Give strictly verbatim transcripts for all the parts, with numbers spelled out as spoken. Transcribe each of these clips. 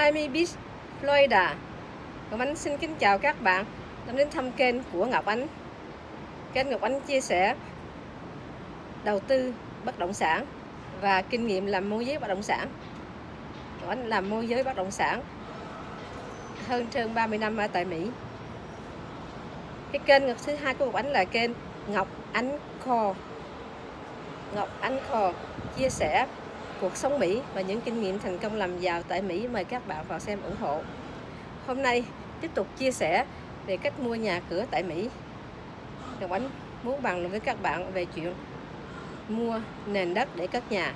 Miami Beach, Florida. Ngọc Ánh xin kính chào các bạn đã đến thăm kênh của Ngọc Ánh. Kênh Ngọc Ánh chia sẻ đầu tư bất động sản và kinh nghiệm làm môi giới bất động sản. Ngọc Ánh làm môi giới bất động sản hơn trên ba mươi năm ở tại Mỹ. Cái kênh thứ hai của Ngọc Ánh là kênh Ngọc Ánh Kho. Ngọc Ánh Kho chia sẻ cuộc sống Mỹ và những kinh nghiệm thành công làm giàu tại Mỹ. Mời các bạn vào xem ủng hộ. Hôm nay tiếp tục chia sẻ về cách mua nhà cửa tại Mỹ. Ngọc Ánh muốn bàn luận với các bạn về chuyện mua nền đất để cất nhà.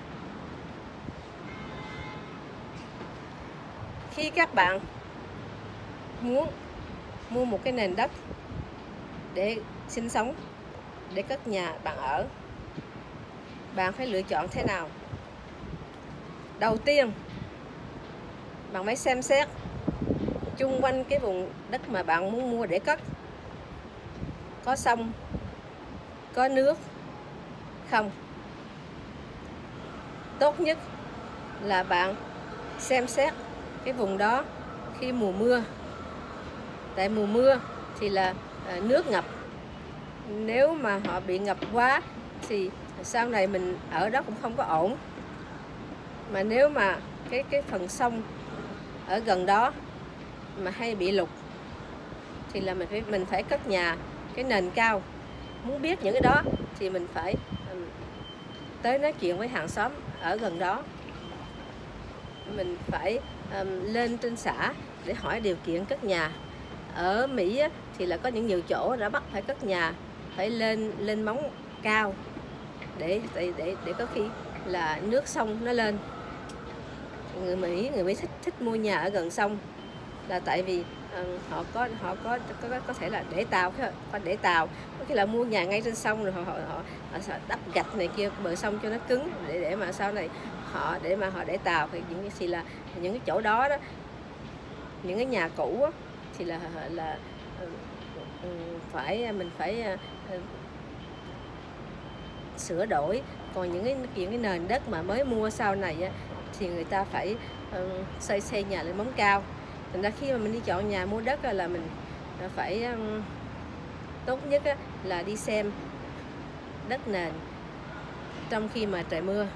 Khi các bạn muốn mua một cái nền đất để sinh sống, để cất nhà bạn ở, bạn phải lựa chọn thế nào? Đầu tiên, bạn phải xem xét chung quanh cái vùng đất mà bạn muốn mua để cất có sông, có nước không. Tốt nhất là bạn xem xét cái vùng đó khi mùa mưa. Tại mùa mưa thì là nước ngập. Nếu mà họ bị ngập quá thì sau này mình ở đó cũng không có ổn. Mà nếu mà cái cái phần sông ở gần đó mà hay bị lụt thì là mình phải mình phải cất nhà cái nền cao. Muốn biết những cái đó thì mình phải um, tới nói chuyện với hàng xóm ở gần đó. Mình phải um, lên trên xã để hỏi điều kiện cất nhà. Ở Mỹ á, thì là có những nhiều chỗ đã bắt phải cất nhà phải lên lên móng cao để để để để có khi là nước sông nó lên. Người Mỹ người Mỹ thích thích mua nhà ở gần sông là tại vì uh, họ có họ có, có có thể là để tàu có để tàu có khi là mua nhà ngay trên sông rồi họ họ, họ, họ đắp gạch này kia bờ sông cho nó cứng để để mà sau này họ để mà họ để tàu. Thì những cái gì là những cái chỗ đó đó, những cái nhà cũ đó, thì là là uh, uh, phải mình phải uh, sửa đổi. Còn những cái những cái nền đất mà mới mua sau này á, thì người ta phải uh, xây xây nhà lên móng cao. Thành ra khi mà mình đi chọn nhà mua đất là mình phải um, tốt nhất á, là đi xem đất nền trong khi mà trời mưa.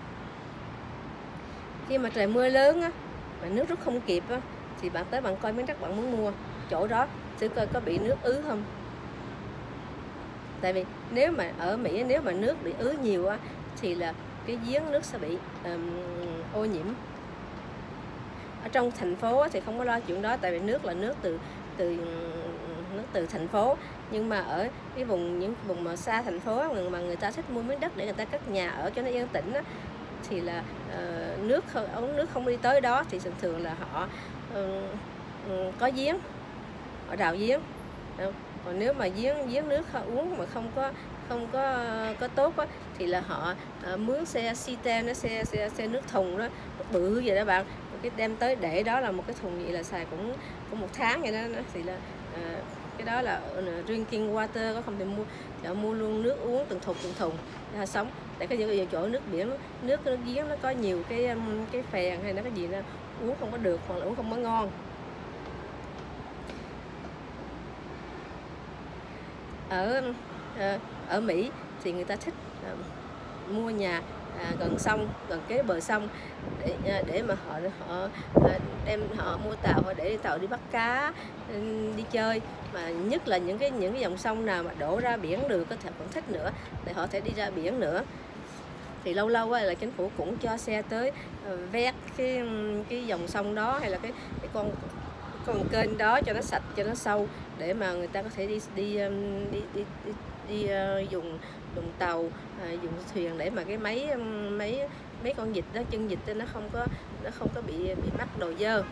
Khi mà trời mưa lớn á, mà nước rút không kịp á, thì bạn tới bạn coi miếng đất bạn muốn mua chỗ đó thử coi có bị nước ứ không. Tại vì nếu mà ở Mỹ nếu mà nước bị ứ nhiều á, thì là cái giếng nước sẽ bị um, ô nhiễm. Ở trong thành phố thì không có lo chuyện đó, tại vì nước là nước từ từ nước từ thành phố. Nhưng mà ở cái vùng những vùng mà xa thành phố mà người ta thích mua miếng đất để người ta cất nhà ở cho nó yên tĩnh á, thì là uh, nước ống nước không đi tới đó thì thường thường là họ uh, uh, có giếng, họ đào giếng. Còn nếu mà giếng giếng nước họ uống mà không có không có có tốt á, thì là họ uh, mướn xe xi-ten, nó xe xe xe nước thùng đó, nước bự vậy đó bạn, cái đem tới để đó là một cái thùng vậy là xài cũng cũng một tháng vậy đó. Thì là uh, cái đó là uh, drinking water, có không thì mua thì mua luôn nước uống từng thùng từng thùng để sống. Tại cái nhiều chỗ nước biển nước nước giếng nó có nhiều cái um, cái phèn hay nó cái gì đó uống không có được hoặc là uống không có ngon. Ở uh, ở Mỹ thì người ta thích uh, mua nhà à, gần sông, gần kế bờ sông để để mà họ họ đem họ mua tàu, họ để tàu đi bắt cá, đi chơi. Mà nhất là những cái những cái dòng sông nào mà đổ ra biển được có thể còn thích nữa, để họ thể đi ra biển nữa. Thì lâu lâu là chính phủ cũng cho xe tới uh, vét cái cái dòng sông đó hay là cái cái con con kênh đó cho nó sạch, cho nó sâu, để mà người ta có thể đi đi đi đi, đi, đi uh, dùng dùng tàu, uh, dùng thuyền để mà cái máy máy mấy con vịt đó, chân vịt đó, nó không có nó không có bị bị mắc đồ dơ.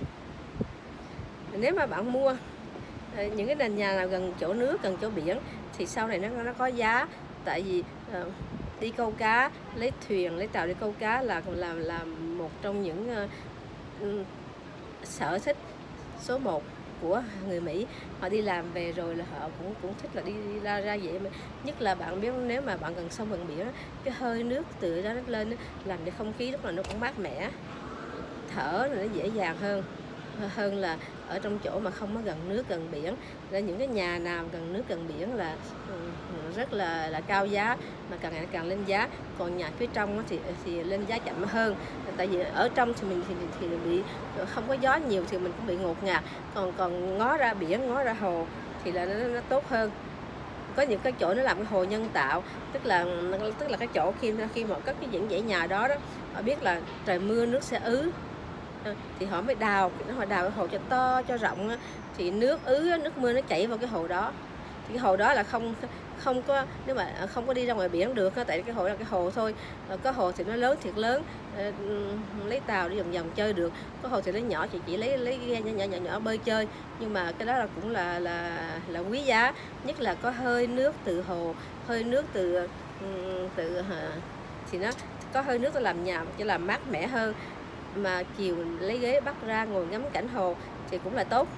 Nếu mà bạn mua uh, những cái nền nhà nào gần chỗ nước, gần chỗ biển thì sau này nó nó có giá. Tại vì uh, đi câu cá, lấy thuyền lấy tàu đi câu cá là là là một trong những uh, sở thích số một của người Mỹ. Họ đi làm về rồi là họ cũng cũng thích là đi, đi ra ra vậy. Mà nhất là bạn biết nếu mà bạn gần sông gần biển, cái hơi nước từ đó nó lên làm cho không khí lúc nào nó cũng mát mẻ. thở nó dễ dàng hơn hơn là ở trong chỗ mà không có gần nước gần biển. Nên những cái nhà nào gần nước gần biển là rất là là cao giá, mà càng ngày càng lên giá. Còn nhà phía trong thì thì lên giá chậm hơn, tại vì ở trong thì mình thì, thì bị không có gió nhiều thì mình cũng bị ngột ngạt, còn còn ngó ra biển, ngó ra hồ thì là nó, nó tốt hơn. Có những cái chỗ nó làm cái hồ nhân tạo, tức là tức là cái chỗ khi khi mà cất cái những dãy nhà đó đó, họ biết là trời mưa nước sẽ ứ, thì họ mới đào họ đào cái hồ cho to cho rộng, thì nước ứ, nước mưa nó chảy vào cái hồ đó. Thì cái hồ đó là không không có, nếu mà không có đi ra ngoài biển được, tại cái hồ là cái hồ thôi. Có hồ thì nó lớn thiệt lớn, lấy tàu đi vòng vòng chơi được. Có hồ thì nó nhỏ, thì chỉ lấy lấy ghe nhỏ nhỏ nhỏ nhỏ bơi chơi. Nhưng mà cái đó là cũng là là là quý giá, nhất là có hơi nước từ hồ, hơi nước từ từ thì nó có hơi nước, nó làm nhà cho làm mát mẻ hơn. Mà chiều lấy ghế bắt ra ngồi ngắm cảnh hồ thì cũng là tốt.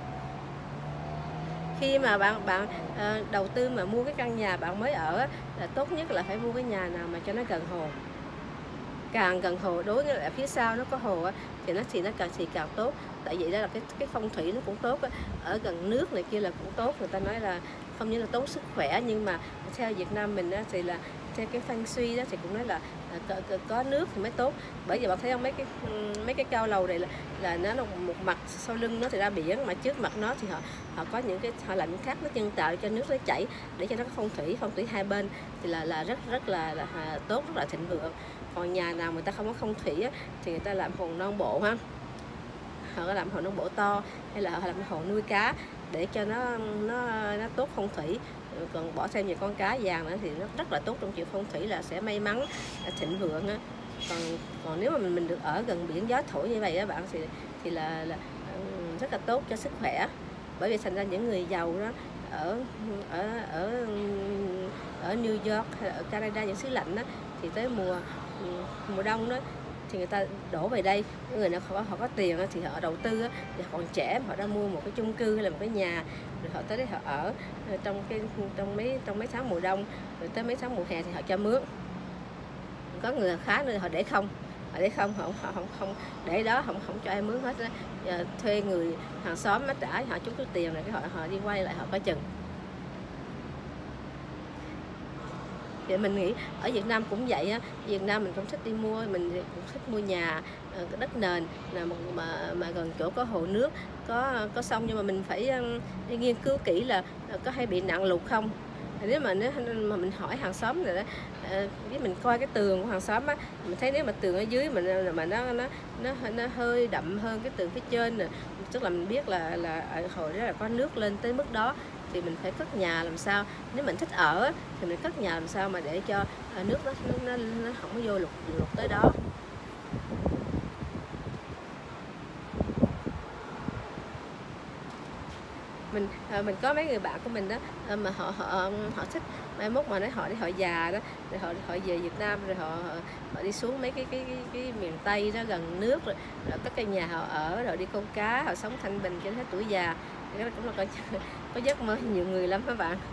Khi mà bạn bạn uh, đầu tư mà mua cái căn nhà bạn mới ở là tốt nhất là phải mua cái nhà nào mà cho nó gần hồ. Càng gần hồ, đối với lại phía sau nó có hồ thì nó thì nó càng thì càng tốt. Tại vì đó là cái cái phong thủy nó cũng tốt. Ở gần nước này kia là cũng tốt. Người ta nói là không những là tốt sức khỏe, nhưng mà theo Việt Nam mình thì là theo cái feng shui đó thì cũng nói là có, có, có nước thì mới tốt. Bởi vì bạn thấy không, mấy cái mấy cái cao lầu này là là nó là một mặt sau lưng nó thì ra biển, mà trước mặt nó thì họ họ có những cái họ làm những khác, nó nhân tạo cho nước nó chảy để cho nó có phong thủy phong thủy hai bên thì là là rất rất là, là, là tốt, rất là thịnh vượng. Còn nhà nào người ta không có phong thủy á, thì người ta làm hồ non bộ ha, họ có làm hồ non bộ to, hay là họ làm hồ nuôi cá để cho nó nó nó tốt phong thủy. Còn bỏ thêm nhiều con cá vàng nữa thì nó rất là tốt trong chuyện phong thủy, là sẽ may mắn, thịnh vượng á. Còn còn nếu mà mình mình được ở gần biển, gió thổi như vậy á bạn, thì thì là, là rất là tốt cho sức khỏe. Bởi vì thành ra những người giàu đó ở ở ở ở New York hay là ở Canada, những xứ lạnh đó, thì tới mùa mùa đông đó thì người ta đổ về đây. Những người nào họ, họ có tiền thì họ đầu tư, thì còn trẻ họ đã mua một cái chung cư hay là một cái nhà, rồi họ tới đây họ ở trong cái trong mấy trong mấy tháng mùa đông, rồi tới mấy tháng mùa hè thì họ cho mướn. Có người khá nữa họ để không, họ để không họ không không, không để đó, không không cho ai mướn hết đó. Giờ thuê người hàng xóm nó trả họ chút chút tiền, rồi cái họ họ đi quay lại họ có chừng. Thì mình nghĩ ở Việt Nam cũng vậy á, Việt Nam mình cũng thích đi mua, mình cũng thích mua nhà đất nền là mà, mà mà gần chỗ có hồ nước, có có sông, nhưng mà mình phải đi nghiên cứu kỹ là có hay bị nạn lụt không. Nếu mà nếu mà mình hỏi hàng xóm rồi đó, với mình coi cái tường của hàng xóm á, mình thấy nếu mà tường ở dưới mình mà nó nó nó nó hơi đậm hơn cái tường phía trên nè, tức là mình biết là là hồi đó là có nước lên tới mức đó, thì mình phải cất nhà làm sao. Nếu mình thích ở thì mình cất nhà làm sao mà để cho nước nó nó, nó không có vô lụt lụt tới đó. Mình mình có mấy người bạn của mình đó mà họ họ họ thích mai mốt mà nói họ đi họ già đó, rồi họ họ về Việt Nam, rồi họ họ đi xuống mấy cái cái cái, cái miền Tây đó gần nước, rồi, rồi các cái nhà họ ở, rồi đi câu cá, họ sống thanh bình cho đến tuổi già. Cái đó cũng là có, có giấc mơ nhiều người lắm các bạn.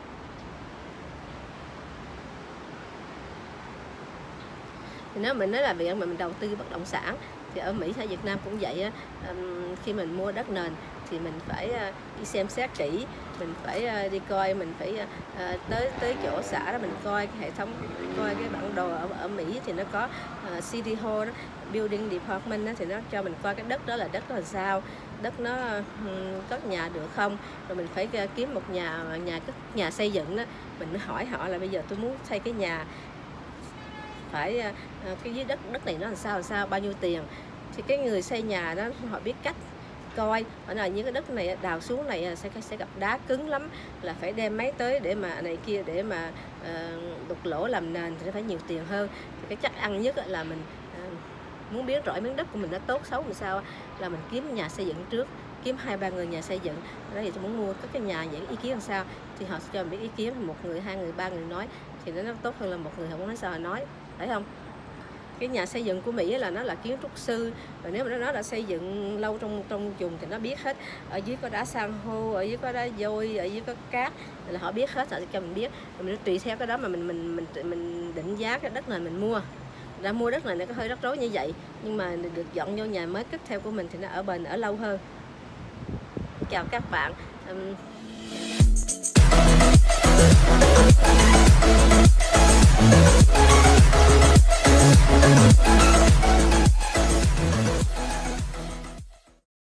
Thì nếu mình nói là việc mà mình đầu tư bất động sản thì ở Mỹ hay Việt Nam cũng vậy á. Khi mình mua đất nền thì mình phải đi xem xét kỹ, mình phải đi coi, mình phải tới tới chỗ xã đó mình coi cái hệ thống, coi cái bản đồ ở ở Mỹ thì nó có uh, City Hall đó, Building Department đó, thì nó cho mình coi cái đất đó là đất đó là sao, đất nó um, cất nhà được không, rồi mình phải kiếm một nhà nhà cất nhà xây dựng đó, mình mới hỏi họ là bây giờ tôi muốn xây cái nhà, phải uh, cái dưới đất đất này nó làm sao làm sao bao nhiêu tiền, thì cái người xây nhà đó họ biết cách coi ở này những cái đất này đào xuống này sẽ sẽ gặp đá cứng lắm, là phải đem máy tới để mà này kia để mà uh, đục lỗ làm nền thì nó phải nhiều tiền hơn. Thì cái chắc ăn nhất là mình uh, muốn biết rõ miếng đất của mình nó tốt xấu làm sao là mình kiếm nhà xây dựng trước, kiếm hai ba người nhà xây dựng đó, thì tôi muốn mua các cái nhà những ý kiến làm sao thì họ sẽ cho mình biết ý kiến, một người hai người ba người nói thì nó tốt hơn là một người không nói sao họ nói, thấy không? Cái nhà xây dựng của Mỹ là nó là kiến trúc sư, và nếu mà nó đã xây dựng lâu trong trong vùng thì nó biết hết, ở dưới có đá san hô, ở dưới có đá vôi, ở dưới có cát, là họ biết hết, họ cho mình biết, rồi mình tùy theo cái đó mà mình mình mình mình định giá cái đất này mình mua. ra mua đất này nó có hơi rắc rối như vậy, nhưng mà được dọn vô nhà mới cất theo của mình thì nó ở bền, ở lâu hơn. Chào các bạn.